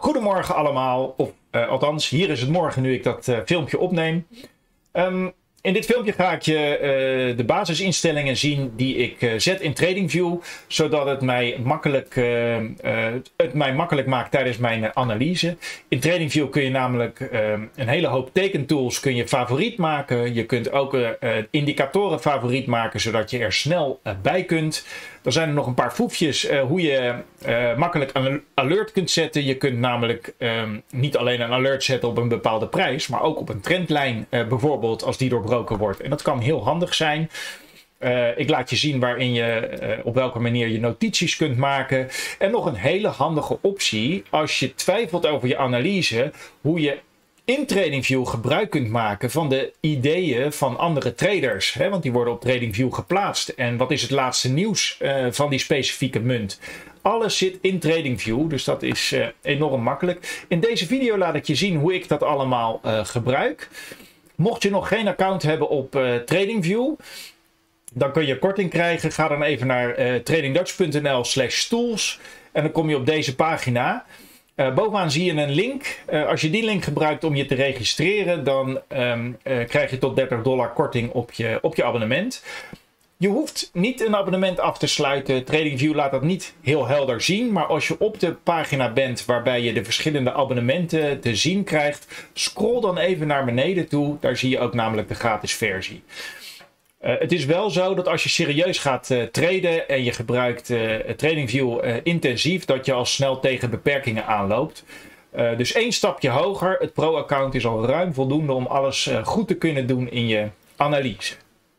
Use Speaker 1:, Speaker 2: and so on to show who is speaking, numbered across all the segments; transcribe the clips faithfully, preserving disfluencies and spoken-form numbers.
Speaker 1: Goedemorgen allemaal, of uh, althans, hier is het morgen nu ik dat uh, filmpje opneem. Um, in dit filmpje ga ik je uh, de basisinstellingen zien die ik uh, zet in TradingView, zodat het mij, makkelijk, uh, uh, het mij makkelijk maakt tijdens mijn uh, analyse. In TradingView kun je namelijk uh, een hele hoop tekentools kun je favoriet maken. Je kunt ook uh, indicatoren favoriet maken, zodat je er snel uh, bij kunt. Er zijn er nog een paar foefjes uh, hoe je uh, makkelijk een alert kunt zetten. Je kunt namelijk um, niet alleen een alert zetten op een bepaalde prijs, maar ook op een trendlijn uh, bijvoorbeeld als die doorbroken wordt. En dat kan heel handig zijn. Uh, ik laat je zien waarin je uh, op welke manier je notities kunt maken. En nog een hele handige optie als je twijfelt over je analyse, hoe je in TradingView gebruik kunt maken van de ideeën van andere traders. Hè? Want die worden op TradingView geplaatst. En wat is het laatste nieuws uh, van die specifieke munt? Alles zit in TradingView, dus dat is uh, enorm makkelijk. In deze video laat ik je zien hoe ik dat allemaal uh, gebruik. Mocht je nog geen account hebben op uh, TradingView, dan kun je korting krijgen. Ga dan even naar uh, tradingdutch.nl slash tools en dan kom je op deze pagina. Uh, bovenaan zie je een link. Uh, als je die link gebruikt om je te registreren, dan um, uh, krijg je tot dertig dollar korting op je, op je abonnement. Je hoeft niet een abonnement af te sluiten. TradingView laat dat niet heel helder zien. Maar als je op de pagina bent waarbij je de verschillende abonnementen te zien krijgt, scroll dan even naar beneden toe. Daar zie je ook namelijk de gratis versie. Uh, het is wel zo dat als je serieus gaat uh, traden en je gebruikt uh, TradingView uh, intensief, dat je al snel tegen beperkingen aanloopt. Uh, dus één stapje hoger. Het Pro-account is al ruim voldoende om alles uh, goed te kunnen doen in je analyse.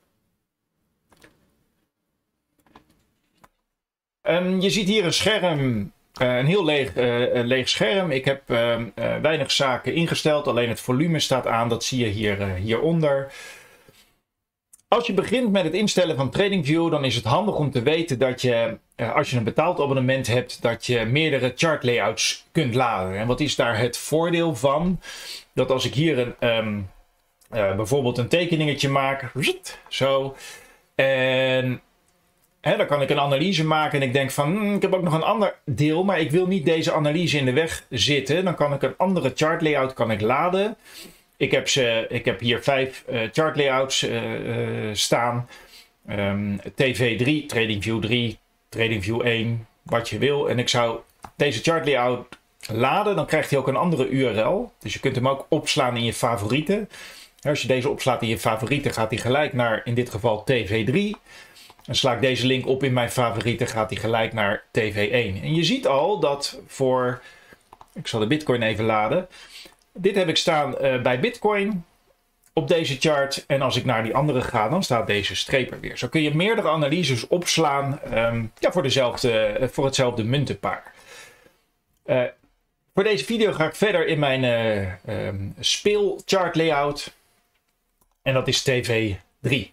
Speaker 1: Um, je ziet hier een scherm, uh, een heel leeg, uh, leeg scherm. Ik heb uh, uh, weinig zaken ingesteld, alleen het volume staat aan. Dat zie je hier, uh, hieronder. Als je begint met het instellen van TradingView, dan is het handig om te weten dat je, als je een betaald abonnement hebt, dat je meerdere chart layouts kunt laden. En wat is daar het voordeel van? Dat als ik hier een, um, uh, bijvoorbeeld een tekeningetje maak, zo, en hè, dan kan ik een analyse maken en ik denk van, hmm, ik heb ook nog een ander deel, maar ik wil niet deze analyse in de weg zitten. Dan kan ik een andere chart layout kan ik laden. Ik heb, ze, ik heb hier vijf uh, chart layouts uh, uh, staan. Um, T V drie, TradingView drie, TradingView één, wat je wil. En ik zou deze chart layout laden, dan krijgt hij ook een andere U R L. Dus je kunt hem ook opslaan in je favorieten. Als je deze opslaat in je favorieten, gaat hij gelijk naar, in dit geval, T V drie. Dan sla ik deze link op in mijn favorieten, gaat hij gelijk naar T V één. En je ziet al dat voor, ik zal de Bitcoin even laden. Dit heb ik staan uh, bij Bitcoin op deze chart. En als ik naar die andere ga, dan staat deze streep er weer. Zo kun je meerdere analyses opslaan um, ja, voor, dezelfde, uh, voor hetzelfde muntenpaar. Uh, voor deze video ga ik verder in mijn uh, um, speelchart layout. En dat is T V drie.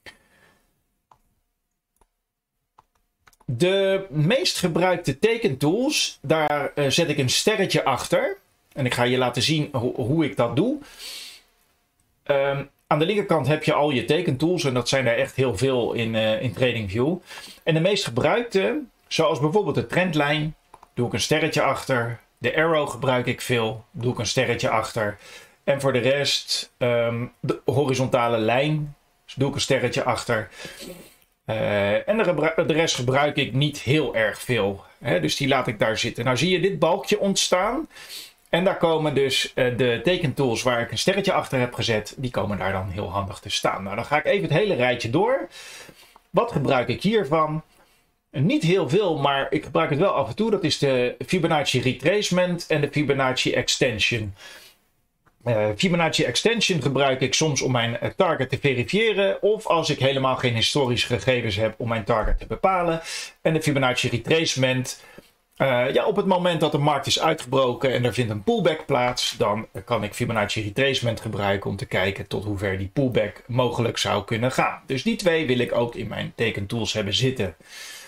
Speaker 1: De meest gebruikte tekentools, daar uh, zet ik een sterretje achter. En ik ga je laten zien ho hoe ik dat doe. Um, aan de linkerkant heb je al je tekentools. En dat zijn er echt heel veel in, uh, in TradingView. En de meest gebruikte, zoals bijvoorbeeld de trendlijn, doe ik een sterretje achter. De arrow gebruik ik veel, doe ik een sterretje achter. En voor de rest, um, de horizontale lijn, doe ik een sterretje achter. Uh, en de, de rest gebruik ik niet heel erg veel. Hè? Dus die laat ik daar zitten. Nou zie je dit balkje ontstaan. En daar komen dus uh, de tekentools waar ik een sterretje achter heb gezet. Die komen daar dan heel handig te staan. Nou, dan ga ik even het hele rijtje door. Wat gebruik ik hiervan? Niet heel veel, maar ik gebruik het wel af en toe. Dat is de Fibonacci Retracement en de Fibonacci Extension. Uh, Fibonacci Extension gebruik ik soms om mijn uh, target te verifiëren. Of als ik helemaal geen historische gegevens heb om mijn target te bepalen. En de Fibonacci Retracement. Uh, ja, op het moment dat de markt is uitgebroken en er vindt een pullback plaats, dan kan ik Fibonacci Retracement gebruiken om te kijken tot hoe ver die pullback mogelijk zou kunnen gaan. Dus die twee wil ik ook in mijn tekentools hebben zitten.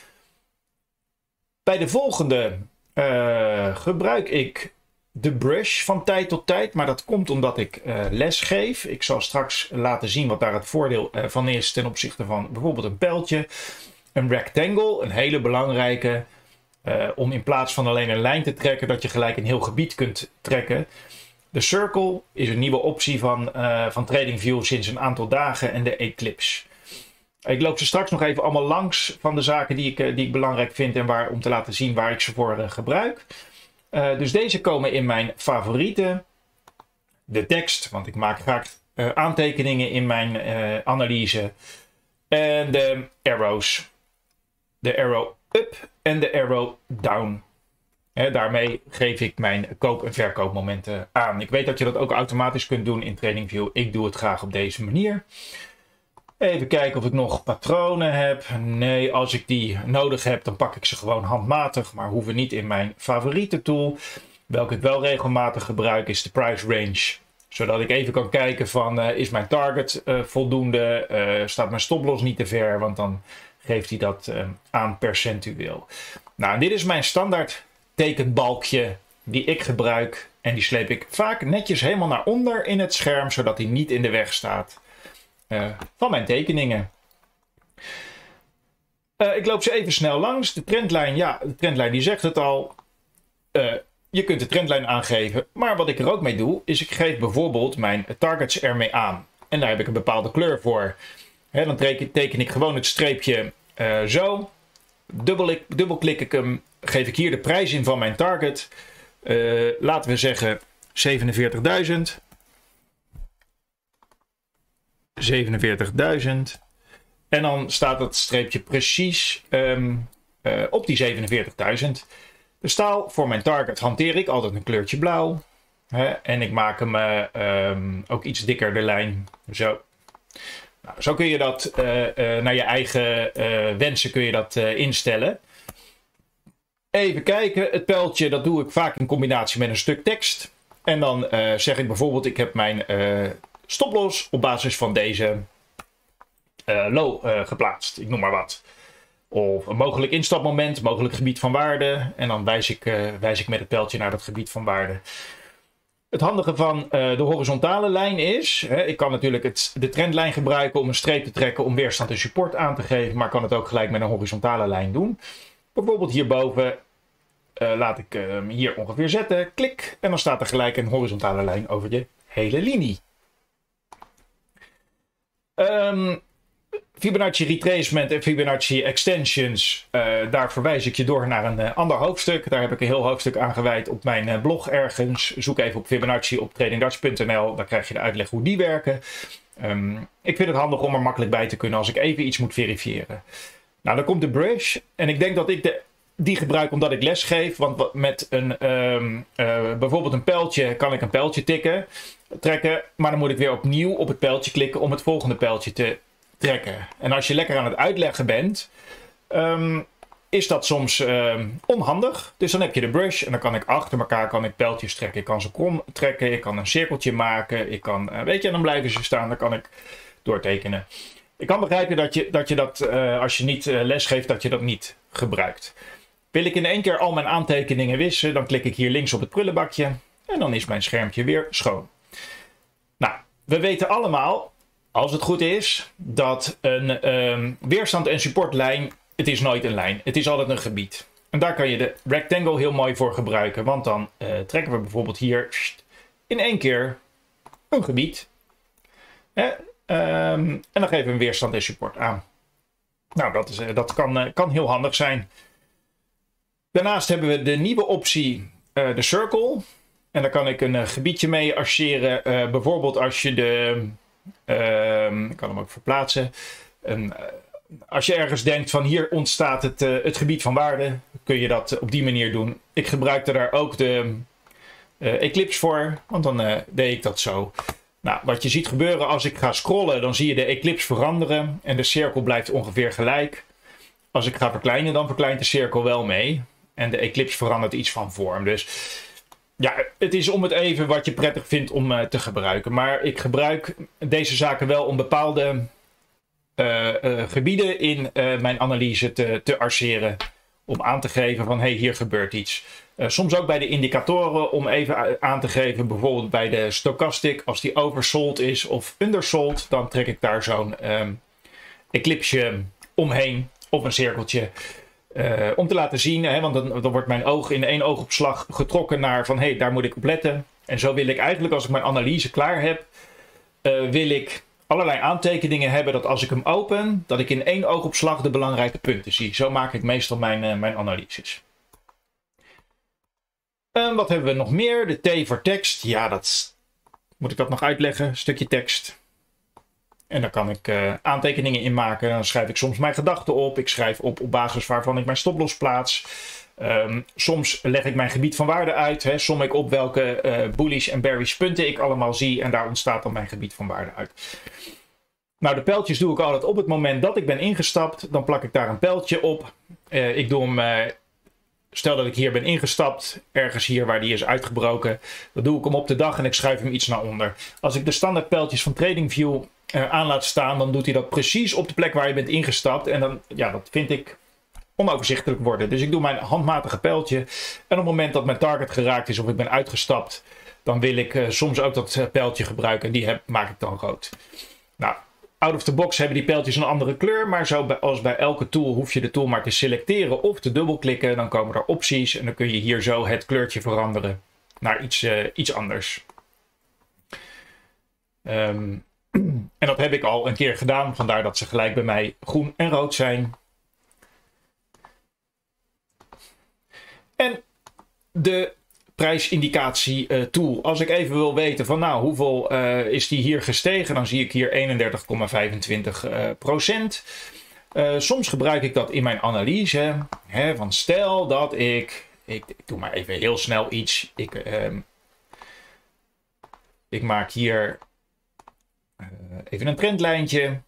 Speaker 1: Bij de volgende uh, gebruik ik de brush van tijd tot tijd, maar dat komt omdat ik uh, les geef. Ik zal straks laten zien wat daar het voordeel uh, van is ten opzichte van bijvoorbeeld een pijltje. Een rectangle, een hele belangrijke. uh, om in plaats van alleen een lijn te trekken, dat je gelijk een heel gebied kunt trekken. De Circle is een nieuwe optie van, uh, van TradingView sinds een aantal dagen en de Eclipse. Ik loop ze straks nog even allemaal langs van de zaken die ik, uh, die ik belangrijk vind en waar, om te laten zien waar ik ze voor uh, gebruik. Uh, dus deze komen in mijn favorieten. De tekst, want ik maak graag uh, aantekeningen in mijn uh, analyse. En de arrows. De arrow up en de arrow down. He, daarmee geef ik mijn koop- en verkoopmomenten aan. Ik weet dat je dat ook automatisch kunt doen in TradingView. Ik doe het graag op deze manier. Even kijken of ik nog patronen heb. Nee, als ik die nodig heb, dan pak ik ze gewoon handmatig. Maar hoeven niet in mijn favoriete tool. Welke ik wel regelmatig gebruik is de price range. Zodat ik even kan kijken van uh, is mijn target uh, voldoende. Uh, staat mijn stoploss niet te ver. Want dan geeft hij dat uh, aan percentueel. Nou, dit is mijn standaard tekenbalkje die ik gebruik. En die sleep ik vaak netjes helemaal naar onder in het scherm. Zodat hij niet in de weg staat uh, van mijn tekeningen. Uh, ik loop ze even snel langs. De trendlijn, ja, de trendlijn die zegt het al. Uh, je kunt de trendlijn aangeven. Maar wat ik er ook mee doe, is ik geef bijvoorbeeld mijn targets ermee aan. En daar heb ik een bepaalde kleur voor. He, dan teken ik gewoon het streepje uh, zo. Dubbel, dubbelklik ik hem. Geef ik hier de prijs in van mijn target. Uh, laten we zeggen zevenenveertigduizend. zevenenveertigduizend. En dan staat dat streepje precies um, uh, op die zevenenveertigduizend. De staal voor mijn target hanteer ik altijd een kleurtje blauw. Hè, en ik maak hem uh, um, ook iets dikker de lijn. Zo. Nou, zo kun je dat uh, uh, naar je eigen uh, wensen kun je dat uh, instellen. Even kijken. Het pijltje dat doe ik vaak in combinatie met een stuk tekst. En dan uh, zeg ik bijvoorbeeld ik heb mijn uh, stoploss op basis van deze uh, low uh, geplaatst. Ik noem maar wat. Of een mogelijk instapmoment, mogelijk gebied van waarde. En dan wijs ik, uh, wijs ik met het pijltje naar dat gebied van waarde. Het handige van uh, de horizontale lijn is, hè, ik kan natuurlijk het, de trendlijn gebruiken om een streep te trekken om weerstand en support aan te geven. Maar kan het ook gelijk met een horizontale lijn doen. Bijvoorbeeld hierboven uh, laat ik hem uh, hier ongeveer zetten. Klik en dan staat er gelijk een horizontale lijn over de hele linie. Um, Fibonacci retracement en Fibonacci extensions, uh, daar verwijs ik je door naar een uh, ander hoofdstuk. Daar heb ik een heel hoofdstuk aan gewijd op mijn uh, blog ergens. Zoek even op Fibonacci op trading dutch punt n l, dan krijg je de uitleg hoe die werken. Um, ik vind het handig om er makkelijk bij te kunnen als ik even iets moet verifiëren. Nou, dan komt de brush en ik denk dat ik de, die gebruik omdat ik les geef. Want met een, um, uh, bijvoorbeeld een pijltje kan ik een pijltje tikken, trekken. Maar dan moet ik weer opnieuw op het pijltje klikken om het volgende pijltje te trekken. En als je lekker aan het uitleggen bent, um, is dat soms um, onhandig. Dus dan heb je de brush en dan kan ik achter elkaar kan ik pijltjes trekken. Ik kan ze krom trekken, ik kan een cirkeltje maken. Ik kan, uh, weet je, en dan blijven ze staan. Dan kan ik doortekenen. Ik kan begrijpen dat je dat, je dat uh, als je niet uh, les geeft, dat je dat niet gebruikt. Wil ik in één keer al mijn aantekeningen wissen, dan klik ik hier links op het prullenbakje. En dan is mijn schermpje weer schoon. Nou, we weten allemaal, als het goed is, dat een um, weerstand- en supportlijn, het is nooit een lijn. Het is altijd een gebied. En daar kan je de rectangle heel mooi voor gebruiken. Want dan uh, trekken we bijvoorbeeld hier in één keer een gebied. Hè? Um, en dan geven we een weerstand en support aan. Nou, dat, is, uh, dat kan, uh, kan heel handig zijn. Daarnaast hebben we de nieuwe optie, uh, de circle. En daar kan ik een uh, gebiedje mee associëren. Uh, bijvoorbeeld als je de... Uh, ik kan hem ook verplaatsen. Uh, als je ergens denkt van hier ontstaat het, uh, het gebied van waarde, kun je dat op die manier doen. Ik gebruikte daar ook de uh, Eclipse voor, want dan uh, deed ik dat zo. Nou, wat je ziet gebeuren als ik ga scrollen, dan zie je de Eclipse veranderen en de cirkel blijft ongeveer gelijk. Als ik ga verkleinen, dan verkleint de cirkel wel mee. En de Eclipse verandert iets van vorm. Dus ja, het is om het even wat je prettig vindt om uh, te gebruiken. Maar ik gebruik deze zaken wel om bepaalde uh, uh, gebieden in uh, mijn analyse te, te arceren. Om aan te geven van, hé, hey, hier gebeurt iets. Uh, soms ook bij de indicatoren om even aan te geven. Bijvoorbeeld bij de stochastic, als die oversold is of undersold. Dan trek ik daar zo'n um, eclipse omheen of een cirkeltje. Uh, om te laten zien, hè, want dan, dan wordt mijn oog in één oogopslag getrokken naar van hé, hey, daar moet ik op letten. En zo wil ik eigenlijk, als ik mijn analyse klaar heb, uh, wil ik allerlei aantekeningen hebben dat als ik hem open, dat ik in één oogopslag de belangrijke punten zie. Zo maak ik meestal mijn, uh, mijn analyses. Uh, wat hebben we nog meer? De T voor tekst. Ja, dat moet ik dat nog uitleggen. Een stukje tekst. En daar kan ik uh, aantekeningen in maken. Dan schrijf ik soms mijn gedachten op. Ik schrijf op op basis waarvan ik mijn stoploss plaats. Um, soms leg ik mijn gebied van waarde uit. Hè. Som ik op welke uh, bullish en bearish punten ik allemaal zie. En daar ontstaat dan mijn gebied van waarde uit. Nou, de pijltjes doe ik altijd op het moment dat ik ben ingestapt. Dan plak ik daar een pijltje op. Uh, ik doe hem... Uh, Stel dat ik hier ben ingestapt, ergens hier waar die is uitgebroken. Dan doe ik hem op de dag en ik schuif hem iets naar onder. Als ik de standaard pijltjes van TradingView uh, aan laat staan, dan doet hij dat precies op de plek waar je bent ingestapt. En dan, ja, dat vind ik onoverzichtelijk worden. Dus ik doe mijn handmatige pijltje. En op het moment dat mijn target geraakt is of ik ben uitgestapt, dan wil ik uh, soms ook dat uh, pijltje gebruiken. En die heb, maak ik dan rood. Nou, out of the box hebben die pijltjes een andere kleur, maar zoals bij elke tool hoef je de tool maar te selecteren of te dubbelklikken. Dan komen er opties en dan kun je hier zo het kleurtje veranderen naar iets, uh, iets anders. Um, en dat heb ik al een keer gedaan, vandaar dat ze gelijk bij mij groen en rood zijn. En de prijsindicatie uh, tool. Als ik even wil weten van nou hoeveel uh, is die hier gestegen, dan zie ik hier eenendertig komma vijfentwintig procent. Uh, uh, soms gebruik ik dat in mijn analyse. Hè, van stel dat ik, ik, ik doe maar even heel snel iets. Ik, uh, ik maak hier uh, even een trendlijntje.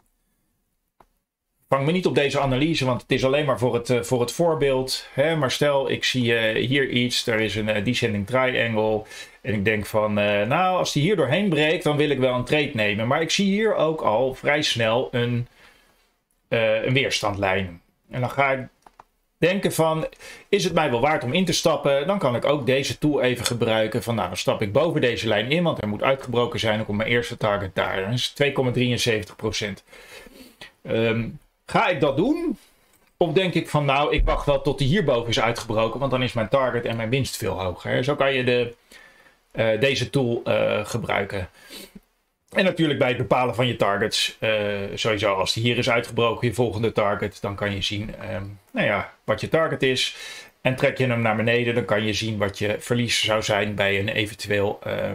Speaker 1: Vang me niet op deze analyse, want het is alleen maar voor het, uh, voor het voorbeeld. Hè? Maar stel, ik zie uh, hier iets, er is een uh, descending triangle. En ik denk van, uh, nou, als die hier doorheen breekt, dan wil ik wel een trade nemen. Maar ik zie hier ook al vrij snel een, uh, een weerstandlijn. En dan ga ik denken van, is het mij wel waard om in te stappen? Dan kan ik ook deze tool even gebruiken. Van, nou, dan stap ik boven deze lijn in, want er moet uitgebroken zijn. Dan komt mijn eerste target daar. Dat is twee komma drieënzeventig procent. Um, Ga ik dat doen? Of denk ik van nou, ik wacht wel tot die hierboven is uitgebroken, want dan is mijn target en mijn winst veel hoger. Zo kan je de, uh, deze tool uh, gebruiken. En natuurlijk bij het bepalen van je targets, uh, sowieso als die hier is uitgebroken, je volgende target, dan kan je zien um, nou ja, wat je target is. En trek je hem naar beneden, dan kan je zien wat je verlies zou zijn bij een eventueel uh,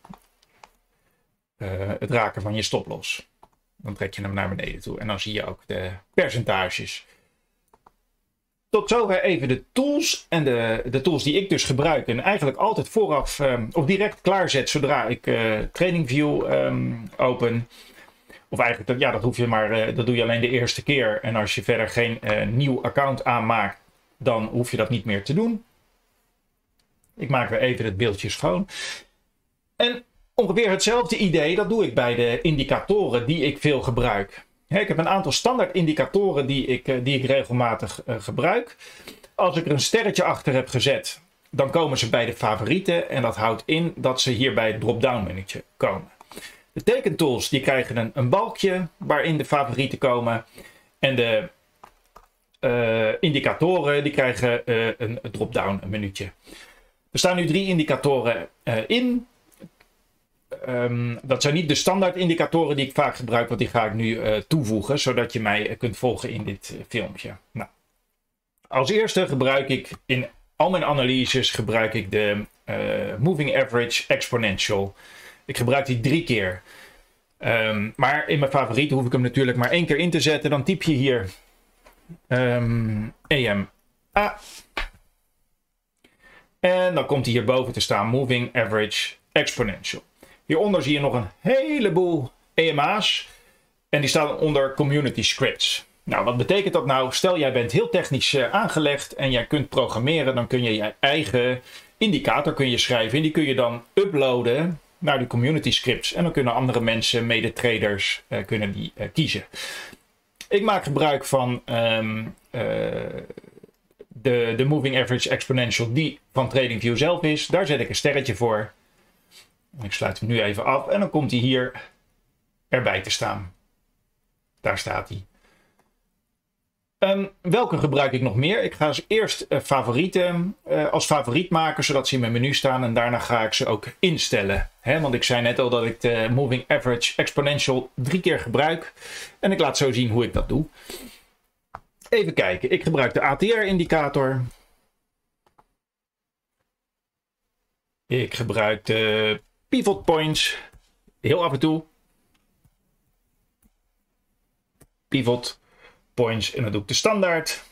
Speaker 1: uh, het raken van je stoploss. Dan trek je hem naar beneden toe en dan zie je ook de percentages. Tot zover even de tools en de, de tools die ik dus gebruik. En eigenlijk altijd vooraf um, of direct klaarzet zodra ik uh, TradingView um, open. Of eigenlijk, ja, dat hoef je maar, uh, dat doe je alleen de eerste keer. En als je verder geen uh, nieuw account aanmaakt, dan hoef je dat niet meer te doen. Ik maak weer even het beeldje schoon. En ongeveer hetzelfde idee, dat doe ik bij de indicatoren die ik veel gebruik. He, ik heb een aantal standaard indicatoren die ik, uh, die ik regelmatig uh, gebruik. Als ik er een sterretje achter heb gezet, dan komen ze bij de favorieten. En dat houdt in dat ze hier bij het drop-down menu'tje komen. De tekentools die krijgen een, een balkje waarin de favorieten komen. En de uh, indicatoren die krijgen uh, een drop-down menu'tje. Er staan nu drie indicatoren uh, in. Um, dat zijn niet de standaard indicatoren die ik vaak gebruik, want die ga ik nu uh, toevoegen, zodat je mij uh, kunt volgen in dit uh, filmpje. Nou, als eerste gebruik ik in al mijn analyses gebruik ik de uh, Moving Average Exponential. Ik gebruik die drie keer. Um, maar in mijn favorieten hoef ik hem natuurlijk maar één keer in te zetten. Dan typ je hier um, E M A. En dan komt hij hierboven te staan Moving Average Exponential. Hieronder zie je nog een heleboel E M A's. En die staan onder Community Scripts. Nou, wat betekent dat nou? Stel jij bent heel technisch uh, aangelegd en jij kunt programmeren. Dan kun je je eigen indicator kun je schrijven. En die kun je dan uploaden naar die Community Scripts. En dan kunnen andere mensen, mede-traders, uh, kunnen die uh, kiezen. Ik maak gebruik van um, uh, de, de Moving Average Exponential die van TradingView zelf is. Daar zet ik een sterretje voor. Ik sluit hem nu even af en dan komt hij hier erbij te staan. Daar staat hij. Um, welke gebruik ik nog meer? Ik ga ze eerst uh, favorieten uh, als favoriet maken, zodat ze in mijn menu staan. En daarna ga ik ze ook instellen. Hè? Want ik zei net al dat ik de Moving Average Exponential drie keer gebruik. En ik laat zo zien hoe ik dat doe. Even kijken. Ik gebruik de A T R-indicator. Ik gebruik de pivot points. Heel af en toe. Pivot points en dan doe ik de standaard.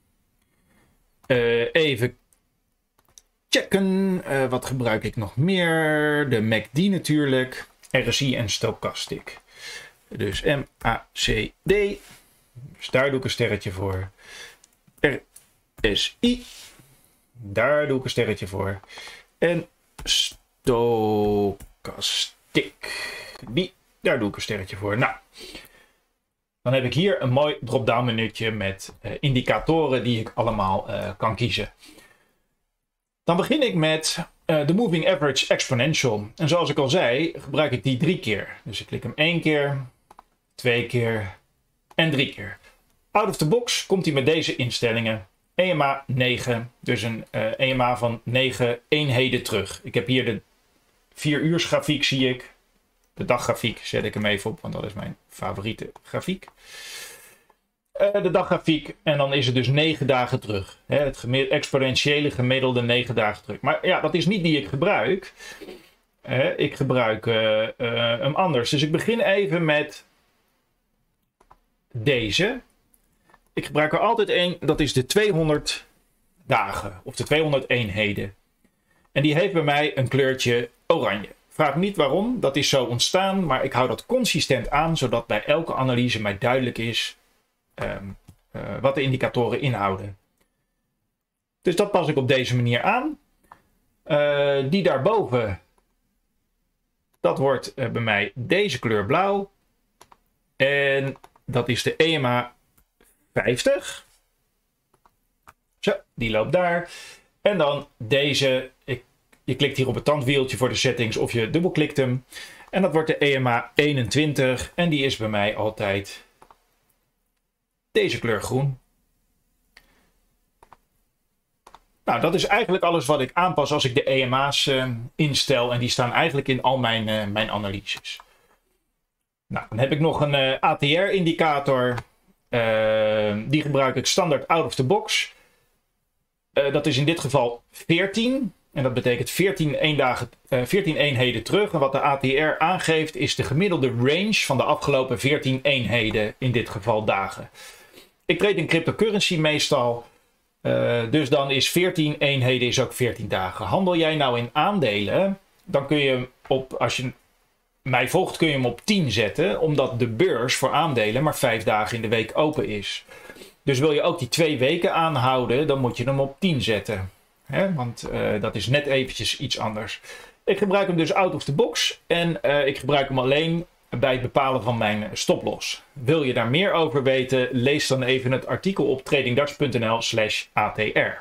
Speaker 1: Uh, even checken. Uh, wat gebruik ik nog meer? De M A C D natuurlijk. R S I en Stochastic. Dus M A C D. Dus daar doe ik een sterretje voor. R S I. Daar doe ik een sterretje voor. En Stochastic. Die, daar doe ik een sterretje voor. Nou. Dan heb ik hier een mooi drop-down menu'tje met uh, indicatoren die ik allemaal uh, kan kiezen. Dan begin ik met uh, de Moving Average Exponential. En zoals ik al zei, gebruik ik die drie keer. Dus ik klik hem één keer, twee keer en drie keer. Out of the box komt hij met deze instellingen. E M A negen, dus een uh, E M A van negen eenheden terug. Ik heb hier de vier uurs grafiek, zie ik. De daggrafiek zet ik hem even op, want dat is mijn favoriete grafiek. Uh, de daggrafiek en dan is het dus negen dagen terug. Hè, het gemiddelde, exponentiële gemiddelde negen dagen terug. Maar ja, dat is niet die ik gebruik. Uh, ik gebruik uh, uh, hem anders. Dus ik begin even met deze. Ik gebruik er altijd één, dat is de tweehonderd dagen of de tweehonderd eenheden. En die heeft bij mij een kleurtje oranje. Vraag niet waarom, dat is zo ontstaan, maar ik hou dat consistent aan, zodat bij elke analyse mij duidelijk is um, uh, wat de indicatoren inhouden. Dus dat pas ik op deze manier aan. Uh, die daarboven, dat wordt uh, bij mij deze kleur blauw. En dat is de E M A vijftig. Zo, die loopt daar. En dan deze, ik Je klikt hier op het tandwieltje voor de settings of je dubbelklikt hem. En dat wordt de E M A eenentwintig. En die is bij mij altijd deze kleur groen. Nou, dat is eigenlijk alles wat ik aanpas als ik de E M A's uh, instel. En die staan eigenlijk in al mijn, uh, mijn analyses. Nou, dan heb ik nog een uh, A T R-indicator. Uh, die gebruik ik standaard out of the box. Uh, dat is in dit geval veertien. En dat betekent veertien, eendagen, uh, veertien eenheden terug. En wat de A T R aangeeft is de gemiddelde range van de afgelopen veertien eenheden. In dit geval dagen. Ik trade in cryptocurrency meestal. Uh, dus dan is veertien eenheden is ook veertien dagen. Handel jij nou in aandelen, dan kun je hem op, als je mij volgt, kun je hem op tien zetten. Omdat de beurs voor aandelen maar vijf dagen in de week open is. Dus wil je ook die twee weken aanhouden, dan moet je hem op tien zetten. He, want uh, dat is net eventjes iets anders. Ik gebruik hem dus out of the box. En uh, ik gebruik hem alleen bij het bepalen van mijn stoploss. Wil je daar meer over weten, lees dan even het artikel op tradingdarts.nl slash ATR.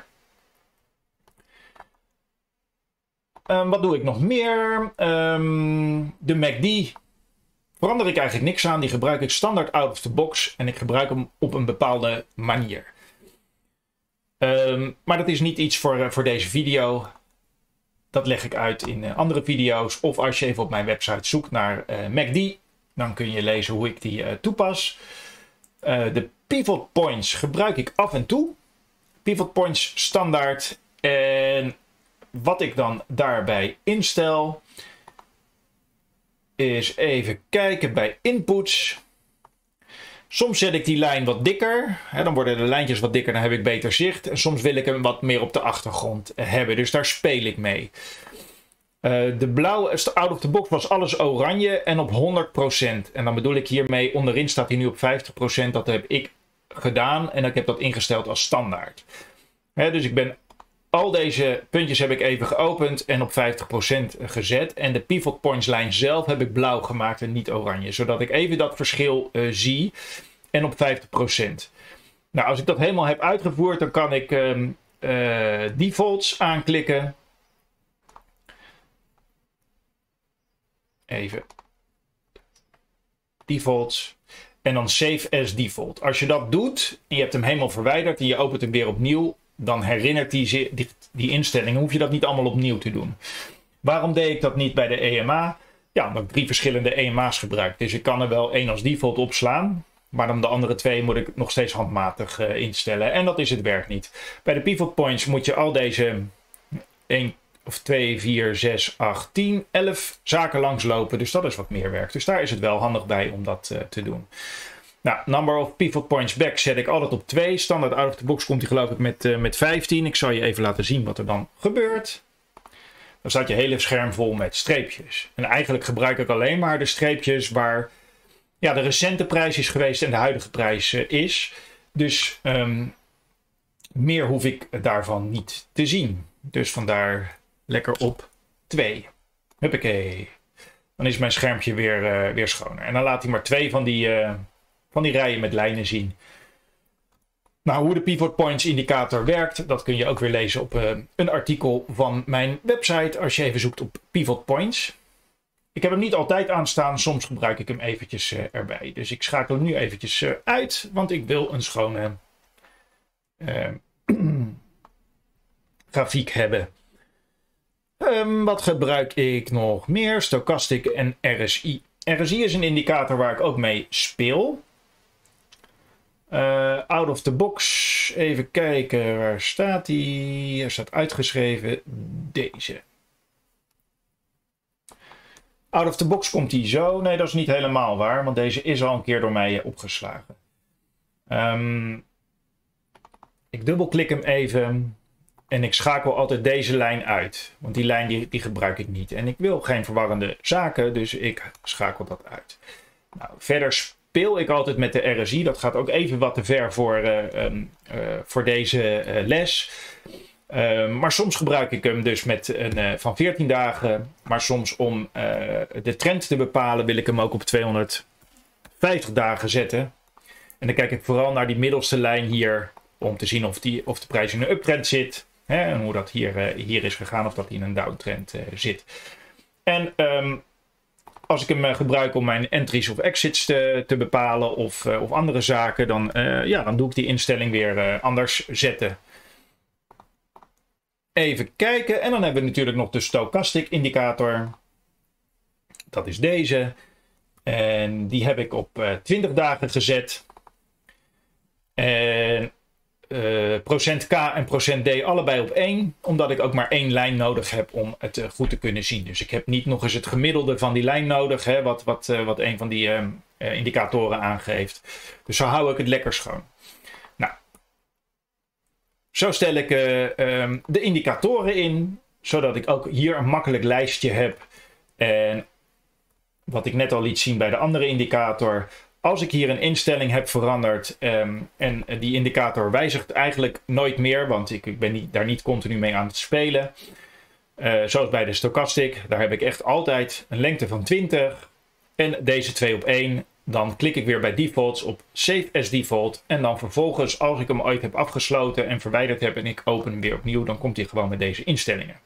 Speaker 1: Um, wat doe ik nog meer? Um, de M A C D verander ik eigenlijk niks aan. Die gebruik ik standaard out of the box. En ik gebruik hem op een bepaalde manier. Um, maar dat is niet iets voor, uh, voor deze video. Dat leg ik uit in uh, andere video's. Of als je even op mijn website zoekt naar uh, M A C D. Dan kun je lezen hoe ik die uh, toepas. Uh, de pivot points gebruik ik af en toe. Pivot points standaard. En wat ik dan daarbij instel. Is even kijken bij inputs. Soms zet ik die lijn wat dikker. Hè, dan worden de lijntjes wat dikker, dan heb ik beter zicht. En soms wil ik hem wat meer op de achtergrond hebben. Dus daar speel ik mee. Uh, de blauwe, out of the box was alles oranje en op honderd procent. En dan bedoel ik hiermee, onderin staat hij nu op vijftig procent. Dat heb ik gedaan en ik heb dat ingesteld als standaard. Hè, dus ik ben, al deze puntjes heb ik even geopend en op vijftig procent gezet. En de pivot points lijn zelf heb ik blauw gemaakt en niet oranje. Zodat ik even dat verschil uh, zie. En op vijftig procent. Nou, als ik dat helemaal heb uitgevoerd, dan kan ik um, uh, defaults aanklikken. Even. Defaults. En dan Save as Default. Als je dat doet en je hebt hem helemaal verwijderd en je opent hem weer opnieuw, dan herinnert die, die, die instellingen, hoef je dat niet allemaal opnieuw te doen. Waarom deed ik dat niet bij de E M A? Ja, omdat ik drie verschillende E M A's gebruik. Dus ik kan er wel één als default opslaan. Maar dan de andere twee moet ik nog steeds handmatig uh, instellen. En dat is het werk niet. Bij de pivot points moet je al deze één of twee, vier, zes, acht, tien, elf zaken langslopen. Dus dat is wat meer werk. Dus daar is het wel handig bij om dat uh, te doen. Nou, number of pivot points back zet ik altijd op twee. Standaard out of the box komt hij geloof ik met, uh, met vijftien. Ik zal je even laten zien wat er dan gebeurt. Dan staat je hele scherm vol met streepjes. En eigenlijk gebruik ik alleen maar de streepjes waar ja, de recente prijs is geweest en de huidige prijs uh, is. Dus um, meer hoef ik daarvan niet te zien. Dus vandaar lekker op twee. Huppakee. Dan is mijn schermpje weer, uh, weer schoner. En dan laat hij maar twee van die, uh, van die rijen met lijnen zien. Nou, hoe de pivot points indicator werkt, dat kun je ook weer lezen op uh, een artikel van mijn website. Als je even zoekt op pivot points. Ik heb hem niet altijd aanstaan, soms gebruik ik hem eventjes uh, erbij. Dus ik schakel hem nu eventjes uh, uit, want ik wil een schone uh, grafiek hebben. Um, wat gebruik ik nog meer? Stochastic en R S I. R S I is een indicator waar ik ook mee speel. Uh, out of the box. Even kijken, waar staat die? Er staat uitgeschreven deze. Out of the box komt die zo. Nee, dat is niet helemaal waar, want deze is al een keer door mij opgeslagen. Um, ik dubbelklik hem even. En ik schakel altijd deze lijn uit. Want die lijn die, die gebruik ik niet. En ik wil geen verwarrende zaken, dus ik schakel dat uit. Nou, verder speel ik altijd met de R S I. Dat gaat ook even wat te ver voor, uh, um, uh, voor deze uh, les. Uh, maar soms gebruik ik hem dus met een uh, van veertien dagen. Maar soms om uh, de trend te bepalen wil ik hem ook op tweehonderdvijftig dagen zetten. En dan kijk ik vooral naar die middelste lijn hier. Om te zien of, die, of de prijs in een uptrend zit. Hè, en hoe dat hier, uh, hier is gegaan. Of dat hij in een downtrend uh, zit. En um, als ik hem uh, gebruik om mijn entries of exits te, te bepalen. Of, uh, of andere zaken. Dan, uh, ja, dan doe ik die instelling weer uh, anders zetten. Even kijken. En dan hebben we natuurlijk nog de stochastic indicator. Dat is deze. En die heb ik op uh, twintig dagen gezet. En uh, procent K en procent D allebei op één. Omdat ik ook maar één lijn nodig heb om het uh, goed te kunnen zien. Dus ik heb niet nog eens het gemiddelde van die lijn nodig. Hè, wat, wat, uh, wat een van die uh, uh, indicatoren aangeeft. Dus zo hou ik het lekker schoon. Nou. Zo stel ik uh, um, de indicatoren in. Zodat ik ook hier een makkelijk lijstje heb. En wat ik net al liet zien bij de andere indicator. Als ik hier een instelling heb veranderd um, en die indicator wijzigt eigenlijk nooit meer, want ik, ik ben niet, daar niet continu mee aan het spelen. Uh, zoals bij de stochastic, daar heb ik echt altijd een lengte van twintig en deze twee op één. Dan klik ik weer bij defaults op Save as Default en dan vervolgens als ik hem ooit heb afgesloten en verwijderd heb en ik open hem weer opnieuw, dan komt hij gewoon met deze instellingen.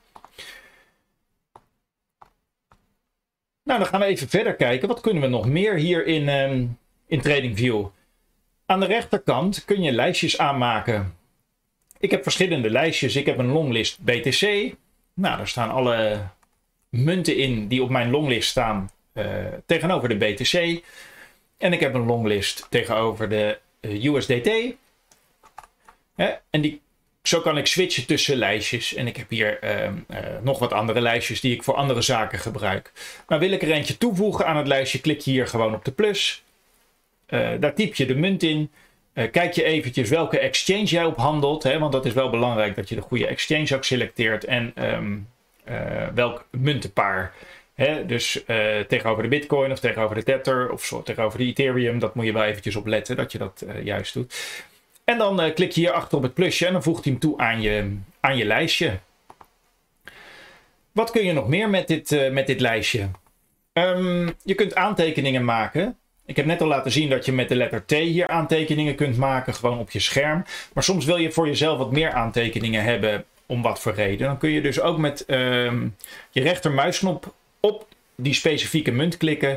Speaker 1: Nou, dan gaan we even verder kijken. Wat kunnen we nog meer hier in, um, in TradingView? Aan de rechterkant kun je lijstjes aanmaken. Ik heb verschillende lijstjes. Ik heb een longlist B T C. Nou, daar staan alle munten in die op mijn longlist staan uh, tegenover de B T C. En ik heb een longlist tegenover de uh, U S D T. Hè? En die Zo kan ik switchen tussen lijstjes. En ik heb hier uh, uh, nog wat andere lijstjes die ik voor andere zaken gebruik. Maar wil ik er eentje toevoegen aan het lijstje, klik je hier gewoon op de plus. Uh, daar typ je de munt in. Uh, kijk je eventjes welke exchange jij op handelt. Hè, want dat is wel belangrijk dat je de goede exchange ook selecteert. En um, uh, welk muntenpaar. Hè, dus uh, tegenover de Bitcoin of tegenover de Tether of zo, tegenover de Ethereum. Dat moet je wel eventjes op letten dat je dat uh, juist doet. En dan uh, klik je hier achter op het plusje en dan voegt hij hem toe aan je, aan je lijstje. Wat kun je nog meer met dit, uh, met dit lijstje? Um, je kunt aantekeningen maken. Ik heb net al laten zien dat je met de letter T hier aantekeningen kunt maken, gewoon op je scherm. Maar soms wil je voor jezelf wat meer aantekeningen hebben, om wat voor reden. Dan kun je dus ook met um, je rechtermuisknop op die specifieke munt klikken.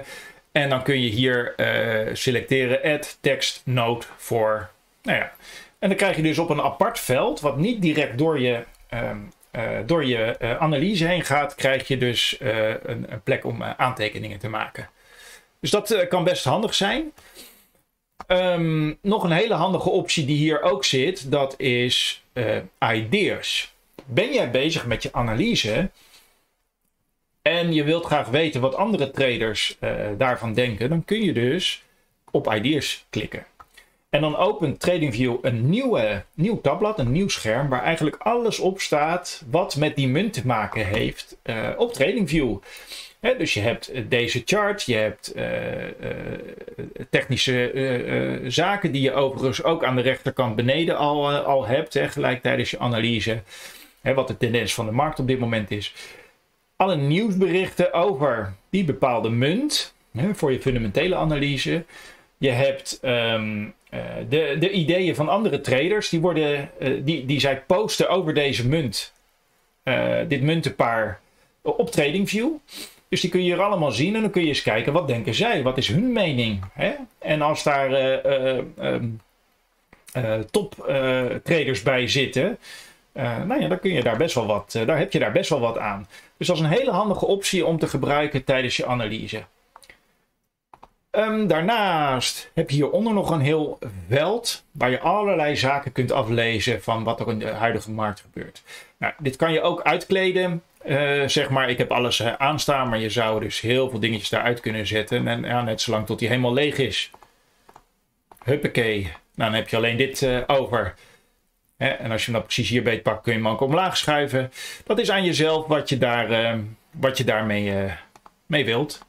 Speaker 1: En dan kun je hier uh, selecteren add text note voor. Nou ja. En dan krijg je dus op een apart veld, wat niet direct door je, um, uh, door je uh, analyse heen gaat, krijg je dus uh, een, een plek om uh, aantekeningen te maken. Dus dat uh, kan best handig zijn. Um, nog een hele handige optie die hier ook zit, dat is uh, ideas. Ben jij bezig met je analyse en je wilt graag weten wat andere traders uh, daarvan denken, dan kun je dus op ideas klikken. En dan opent TradingView een nieuwe, nieuw tabblad, een nieuw scherm, waar eigenlijk alles op staat wat met die munt te maken heeft uh, op TradingView. He, dus je hebt deze chart, je hebt uh, uh, technische uh, uh, zaken die je overigens ook aan de rechterkant beneden al, uh, al hebt, he, gelijk tijdens je analyse. He, wat de tendens van de markt op dit moment is. Alle nieuwsberichten over die bepaalde munt, he, voor je fundamentele analyse. Je hebt um, uh, de, de ideeën van andere traders, die, worden, uh, die, die zij posten over deze munt, uh, dit muntenpaar op TradingView. Dus die kun je hier allemaal zien en dan kun je eens kijken, wat denken zij? Wat is hun mening? Hè? En als daar uh, uh, um, uh, top uh, traders bij zitten, uh, nou ja, dan kun je daar best wel wat, uh, daar heb je daar best wel wat aan. Dus dat is een hele handige optie om te gebruiken tijdens je analyse. Um, daarnaast heb je hieronder nog een heel veld waar je allerlei zaken kunt aflezen van wat er in de huidige markt gebeurt. Nou, dit kan je ook uitkleden. Uh, zeg maar, ik heb alles uh, aanstaan, maar je zou dus heel veel dingetjes daaruit kunnen zetten. En ja, net zolang tot die helemaal leeg is. Huppakee. Nou, dan heb je alleen dit uh, over. Hè? En als je hem dan precies hier beet pakt, kun je hem ook omlaag schuiven. Dat is aan jezelf wat je, daar, uh, wat je daarmee uh, mee wilt.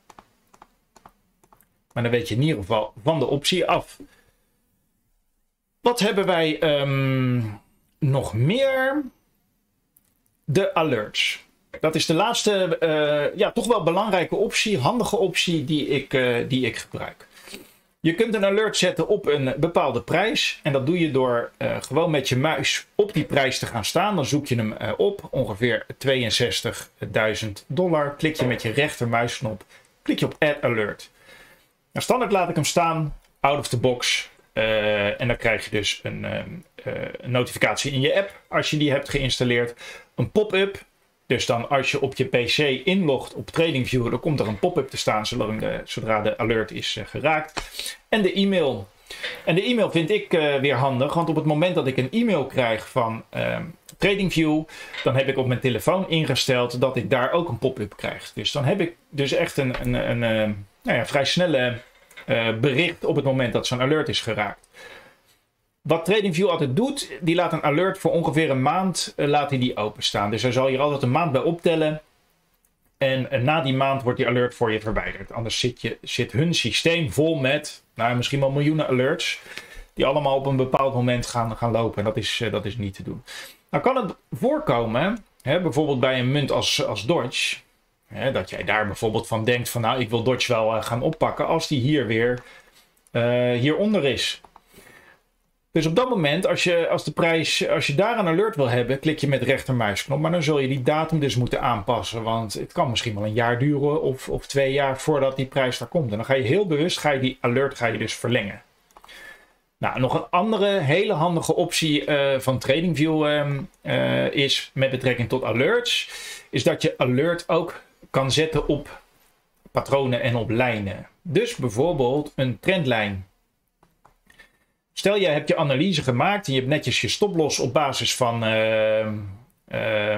Speaker 1: Maar dan weet je in ieder geval van de optie af. Wat hebben wij um, nog meer? De alerts. Dat is de laatste, uh, ja, toch wel belangrijke optie, handige optie die ik, uh, die ik gebruik. Je kunt een alert zetten op een bepaalde prijs. En dat doe je door uh, gewoon met je muis op die prijs te gaan staan. Dan zoek je hem uh, op, ongeveer tweeënzestigduizend dollar. Klik je met je rechtermuisknop, klik je op Add Alert. Nou, standaard laat ik hem staan, out of the box. Uh, en dan krijg je dus een, uh, uh, een notificatie in je app als je die hebt geïnstalleerd. Een pop-up. Dus dan als je op je P C inlogt op TradingView, dan komt er een pop-up te staan zodra de, zodra de alert is uh, geraakt. En de e-mail. En de e-mail vind ik uh, weer handig, want op het moment dat ik een e-mail krijg van uh, TradingView, dan heb ik op mijn telefoon ingesteld dat ik daar ook een pop-up krijg. Dus dan heb ik dus echt een, een, een, een nou ja, vrij snelle uh, bericht op het moment dat zo'n alert is geraakt. Wat TradingView altijd doet, die laat een alert voor ongeveer een maand uh, laat hij die openstaan. Dus hij zal hier altijd een maand bij optellen. En uh, na die maand wordt die alert voor je verwijderd. Anders zit, je, zit hun systeem vol met nou, misschien wel miljoenen alerts. Die allemaal op een bepaald moment gaan, gaan lopen. En dat is, uh, dat is niet te doen. Nou kan het voorkomen, hè, bijvoorbeeld bij een munt als, als Dodge. Hè, dat jij daar bijvoorbeeld van denkt van nou ik wil Dodge wel uh, gaan oppakken als die hier weer uh, hieronder is. Dus op dat moment, als je, als de prijs, als je daar een alert wil hebben, klik je met de rechtermuisknop. Maar dan zul je die datum dus moeten aanpassen. Want het kan misschien wel een jaar duren of, of twee jaar voordat die prijs daar komt. En dan ga je heel bewust, ga je die alert ga je dus verlengen. Nou, nog een andere hele handige optie uh, van TradingView uh, uh, is met betrekking tot alerts. Is dat je alert ook kan zetten op patronen en op lijnen. Dus bijvoorbeeld een trendlijn. Stel, jij hebt je analyse gemaakt en je hebt netjes je stoploss op basis van uh, uh,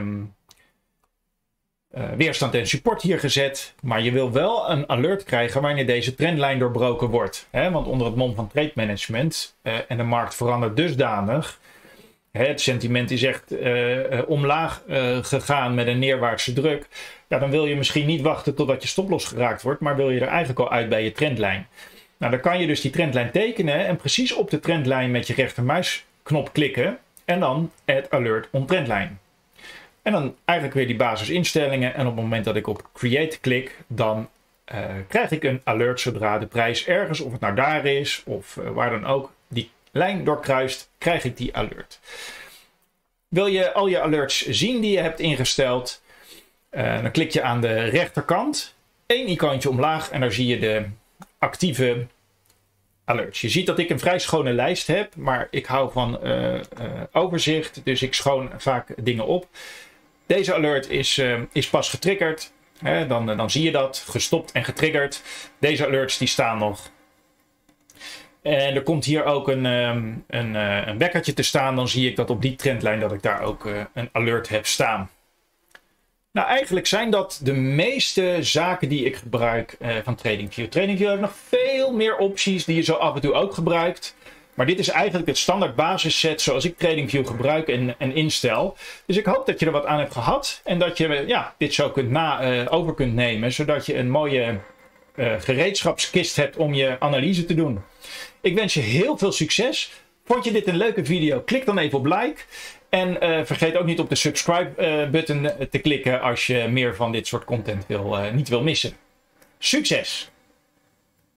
Speaker 1: uh, weerstand en support hier gezet. Maar je wil wel een alert krijgen wanneer deze trendlijn doorbroken wordt. Hè? Want onder het mom van trade management uh, en de markt verandert dusdanig. Hè, het sentiment is echt uh, omlaag uh, gegaan met een neerwaartse druk. Ja, dan wil je misschien niet wachten totdat je stoploss geraakt wordt. Maar wil je er eigenlijk al uit bij je trendlijn. Nou, dan kan je dus die trendlijn tekenen en precies op de trendlijn met je rechtermuisknop klikken en dan Add Alert on Trendlijn. En dan eigenlijk weer die basisinstellingen en op het moment dat ik op Create klik, dan uh, krijg ik een alert zodra de prijs ergens, of het nou daar is of uh, waar dan ook, die lijn doorkruist, krijg ik die alert. Wil je al je alerts zien die je hebt ingesteld, uh, dan klik je aan de rechterkant. één icoontje omlaag en daar zie je de actieve alerts. Je ziet dat ik een vrij schone lijst heb, maar ik hou van uh, uh, overzicht, dus ik schoon vaak dingen op. Deze alert is, uh, is pas getriggerd. Hè, dan, dan zie je dat, gestopt en getriggerd. Deze alerts die staan nog. En er komt hier ook een, um, een, uh, een wekkertje te staan. Dan zie ik dat op die trendlijn dat ik daar ook uh, een alert heb staan. Nou, eigenlijk zijn dat de meeste zaken die ik gebruik uh, van TradingView. TradingView heeft nog veel meer opties die je zo af en toe ook gebruikt. Maar dit is eigenlijk het standaard basisset zoals ik TradingView gebruik en, en instel. Dus ik hoop dat je er wat aan hebt gehad. En dat je ja, dit zo kunt na, uh, over kunt nemen. Zodat je een mooie uh, gereedschapskist hebt om je analyse te doen. Ik wens je heel veel succes. Vond je dit een leuke video? Klik dan even op like. En uh, vergeet ook niet op de subscribe uh, button te klikken als je meer van dit soort content wil, uh, niet wil missen. Succes!